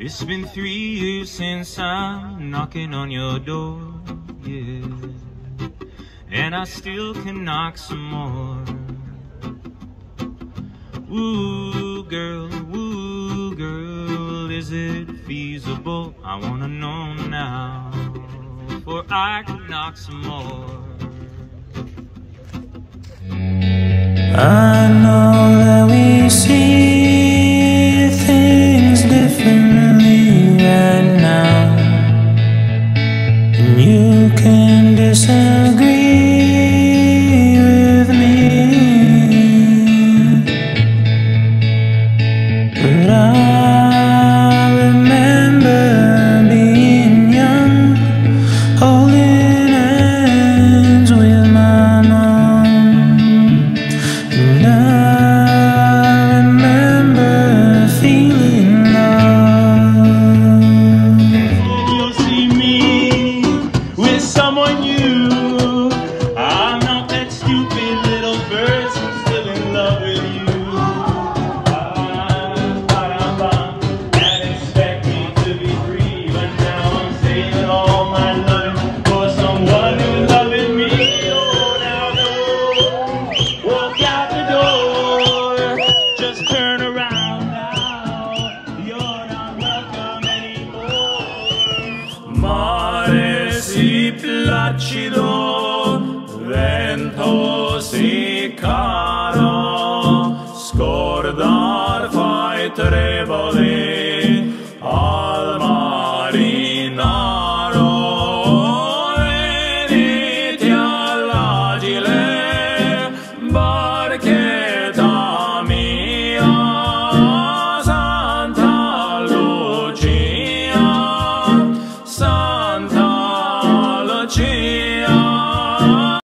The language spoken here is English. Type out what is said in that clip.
It's been 3 years since I'm knocking on your door, yeah, and I still can knock some more. Woo, girl, is it feasible? I wanna know now, before I can knock some more. I know